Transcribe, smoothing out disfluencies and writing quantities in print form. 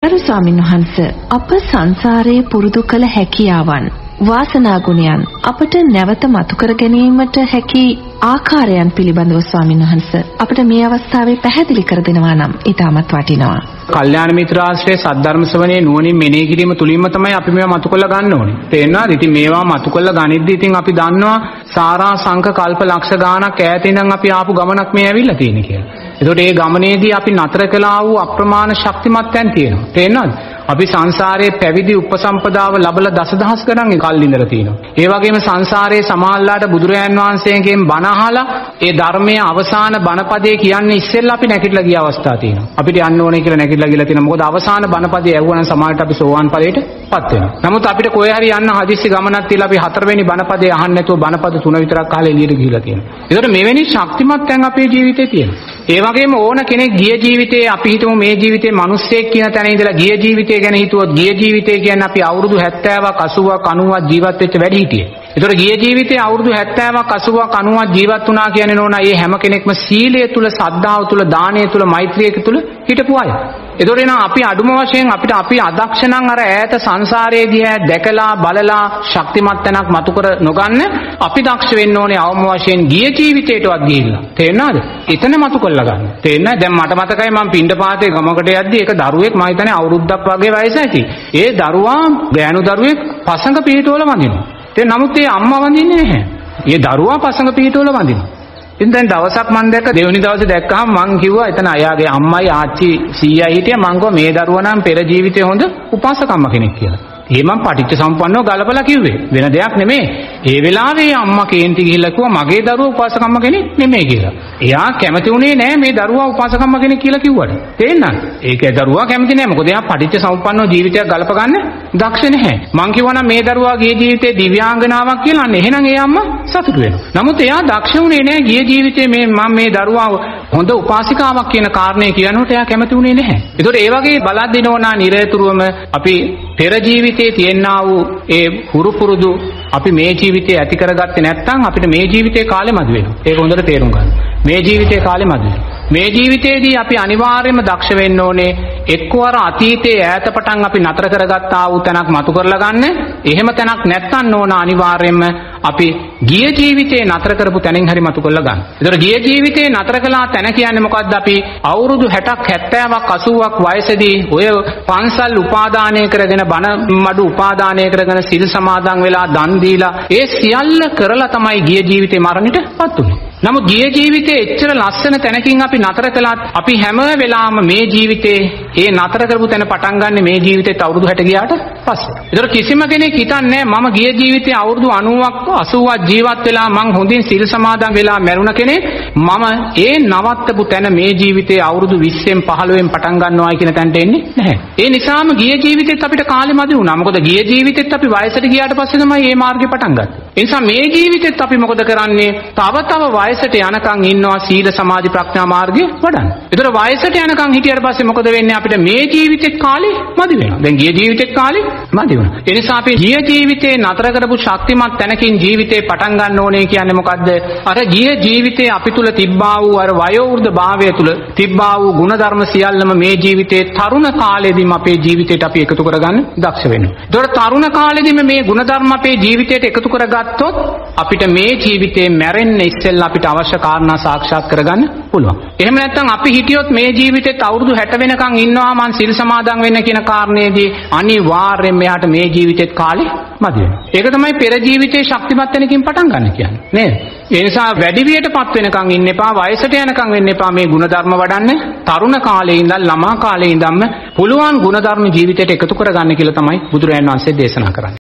ගරු ස්වාමීන් වහන්සේ අප සංසාරයේ පුරුදු කළ හැකියාවන් වාසනා ගුණයන් අපට නැවත මතු කර ගැනීමට හැකි ආකාරයන් පිළිබඳව ස්වාමීන් වහන්සේ අපට මේ අවස්ථාවේ පැහැදිලි කර දෙනවා නම් ඊටමත් වටිනවා. කල්යාණ මිත්‍රාශ්‍රයේ සද්ධර්ම ශ්‍රවණයේ නුවණින් මෙනෙහි කිරීම තුලින්ම තමයි අපි මේවා මතු කරලා ගන්න ඕනේ. තේරෙනවද? ඉතින් මේවා මතු කරලා ගනිද්දී ඉතින් අපි දන්නවා සාරා සංඛ කල්ප ලක්ෂ ගාණක් ඈත ඉඳන් අපි ආපු ගමනක් මේ ඇවිල්ලා තියෙන කියලා. ඒකට ඒ ගමනේදී අපි නතර කළා වූ අප්‍රමාණ ශක්තිමත්යන් තියෙනවා. තේරෙනවද? අපි සංසාරයේ පැවිදි උපසම්පදාව ලැබලා දසදහස් ගණන් කල් ඉඳලා තියෙනවා. ඒ වගේම සංසාරයේ සමාල්ලාට බුදුරයන් වහන්සේගෙන් බණ අහලා ඒ ධර්මයේ අවසාන බණපදයේ කියන්නේ ඉස්සෙල්ලා අපි නැගිටලා ගිය අවස්ථා තියෙනවා. අපිට යන්න ඕනේ කියලා නැගිටලා ගිහලා තියෙනවා. මොකද අවසාන බණපදයේ ඇහුවනම් සමාජයට අපි සෝවාන් ඵලයටපත් වෙනවා. නමුත් අපිට කොහේ හරි යන්න හදිස්සි ගමනක් තියලා අපි හතරවෙනි බණපදයේ අහන්න නැතුව බණපද 3 විතරක් අහලා එළියට ගිහිලා තියෙනවා. ඒකට මෙවැනි ශක්තිමත්යන් අපේ ජීවිතේ තියෙනවා. ඒ වගේම ඕන කෙනෙක් ගිය ජීවිතේ අපි හිතමු මේ ජීවිතේ මිනිස්සෙක් කියන තැන ඉඳලා ගිය ජීවිතේ ගැන හිතුවොත් ගිය ජීවිතය කියන්නේ අපි අවුරුදු 70ක් 80ක් 90ක් ජීවත් වෙච්ච වැඩි හිටියේ. ඒතර ගිය ජීවිතේ අවුරුදු 70ක් 80ක් 90ක් ජීවත් වුණා කියන්නේ නෝනා මේ හැම කෙනෙක්ම සීලය තුල, සද්ධාව තුල, දානය තුල, මෛත්‍රිය තුල හිටපු අය. ඒතර එනවා අපි අඩුම වශයෙන් අපි අදක්ෂ නම් අර ඈත සංසාරයේදී දැකලා බලලා ශක්තිමත් තැනක් මතු කර නොගන්න අපි දක්ෂ වෙන්න ඕනේ අවම වශයෙන් ගිය ජීවිතේටවත් ගිහිල්ලා. තේරෙනවද? එතන මතු කරලා ගන්න. තේරෙනවද? දැන් මට මතකයි මම පින්ඩපාතේ ගමකට යද්දි එක දරුවෙක් මම හිතන්නේ අවුරුද්දක් වගේ වයස ඇති. ඒ දරුවා ගෑනු දරුවෙක් පසඟ පිටවල වඳිනවා. නමුත් ඒ අම්මා වඳින්නේ නැහැ. ඒ දරුවා පසඟ පිටවල වඳිනවා. ඉතින් දැන් දවසක් මම දැක්ක දෙවෙනි දවසේ දැක්කහම මං කිව්වා එතන අයාගේ අම්මයි ආච්චි සීයයි හිටියා. මං කිව්වා මේ දරුවා නම් පෙර ජීවිතේ හොඳ උපාසකම්ම කෙනෙක් කියලා. ඒ මං පටිච්ච සම්පන්නව ගලපලා කිව්වේ. වෙන දෙයක් නෙමෙයි. ඒ වෙලාවේ අම්මා කේන්ති ගිහිල්ලා කිව්වා මගේ දරුවා උපාසකම්ම කෙනෙක් නෙමෙයි කියලා. එයා කැමති උනේ නැහැ මේ දරුවා උපාසකම්ම කෙනෙක් කියලා කිව්වට. තේරෙනවද? ඒක දරුවා කැමති නැහැ. මොකද එයා පටිච්ච සම්පන්නව ජීවිතයක් ගලප ගන්න දක්ෂ නැහැ. මං කිව්වා නම් මේ දරුවා ගිය ජීවිතේ දිව්‍යාංගනාවක් කියලා අන්න එහෙනම් ඒ අම්මා සතුටු වෙනවා. නමුත් එයා දක්ෂ උනේ නැහැ ගිය ජීවිතේ මම මේ දරුවා හොඳ උපාසිකාවක් කියන කාරණේ කියනකොට එයා කැමති උනේ නැහැ. ඒතකොට ඒ වගේ බලද්දී නෝනා නිරතුරුවම අපි පෙර ජීවිතේ තියෙනා වූ ඒ හුරු පුරුදු අපි මේ ජීවිතේ ඇති කරගත්තේ නැත්නම් අපිට මේ ජීවිතේ කාලෙ මදි වෙනවා. ඒක හොඳට තේරුම් ගන්න. මේ ජීවිතේ කාලෙ මදි වෙනවා. මේ ජීවිතේදී අපි අනිවාර්යයෙන්ම දක්ෂ වෙන්න ඕනේ එක්කවර අතීතයේ ඈත පටන් අපි නතර කරගත්තා වූ තැනක් මතු කරලා ගන්න. එහෙම තැනක් නැත්නම් ඕන අනිවාර්යයෙන්ම අපි ගිය ජීවිතේ නතර කරපු තැනින් හරි මතු කරලා ගන්න. ඒතර ගිය ජීවිතේ නතර කළා තැන කියන්නේ මොකද්ද? අපි අවුරුදු 60ක් 70ක් 80ක් වයසේදී ඔය පන්සල් උපාදානය කරගෙන බණ මඩු උපාදානය කරගෙන සිල් සමාදන් වෙලා දන් දීලා ඒ සියල්ල කරලා තමයි ගිය ජීවිතේ මරණයටපත් උනේ. නමුත් ගිය ජීවිතේ එච්චර ලස්සන තැනකින් අපි නතර කළාත් අපි හැම වෙලාවම මේ ජීවිතේ ඒ නතර කරපු තැන පටන් ගන්න මේ ජීවිතේත් අවුරුදු 60 ගියාට පස්සේ. ඒතර කිසිම කෙනෙක් හිතන්නේ මම ගිය ජීවිතේ අවුරුදු 90ක් 80ක් ජීවත් වෙලා මං හොඳින් සිල් සමාදන් වෙලා මැරුණ කෙනෙක් මම ඒ නවත්තපු තැන මේ ජීවිතේ අවුරුදු 20න් 15න් පටන් ගන්නවායි කියන තැනට එන්නේ නැහැ. ඒ නිසාම ගිය ජීවිතේත් අපිට කාලෙ මදි වුණා. මොකද ගිය ජීවිතේත් අපි වයසට ගියාට පස්සේ තමයි මේ මාර්ගේ පටන් ගත්තේ. ඒ නිසා මේ ජීවිතේත් අපි මොකද කරන්නේ? තව වයසට යනකම් ඉන්නවා සීල සමාධි ප්‍රඥා මාර්ගය වඩන්න. ඒතර වයසට යනකම් හිටියට පස්සේ මොකද වෙන්නේ? අපිට මේ ජීවිතෙත් කාලේ මදි වෙනවා. දැන් ගිය ජීවිතෙත් කාලේ මදි වුණා. ඒ නිසා අපි ගිය ජීවිතේ නතර කරපු ශක්තිමත් තැනකින් ජීවිතේ පටන් ගන්න ඕනේ කියන්නේ මොකද්ද? අර ගිය ජීවිතේ අපි තුල තිබ්බා වූ අර වයෝවෘද්ධ භාවය තුල තිබ්බා වූ ගුණධර්ම සියල්ලම මේ ජීවිතේ තරුණ කාලෙදීම අපේ ජීවිතේට අපි එකතු කරගන්න දක්ෂ වෙනවා. ඒතකොට තරුණ කාලෙදීම මේ ගුණධර්ම අපේ ජීවිතේට එකතු කරගත්තොත් අපිට මේ ජීවිතේ මැරෙන්න ඉස්සෙල්ලා අපිට අවශ්‍ය කාරණා සාක්ෂාත් කරගන්න පුළුවන්. එහෙම නැත්නම් අපි හිටියොත් මේ ජීවිතේත් අවුරුදු 60 වෙනකන් ඉන්නවා මං සිල් සමාදන් වෙන්න කියන කාරණේදී අනිවාර්යයෙන්ම එයාට මේ ජීවිතේත් කාලේ මදි වෙනවා. ඒක තමයි පෙර ජීවිතේ ශක්තිමත් වෙනකින් පටන් ගන්න කියන්නේ. නේද? ඒ නිසා වැඩිවියටපත් වෙනකන් ඉන්න එපා, වයසට යනකන් වෙන්න එපා මේ ಗುಣධර්ම වඩන්න. තරුණ කාලේ ඉඳන් ළමා කාලේ ඉඳන්ම පුළුවන් ಗುಣධර්ම ජීවිතයට එකතු කරගන්න කියලා තමයි බුදුරජාණන් වහන්සේ දේශනා කරන්නේ.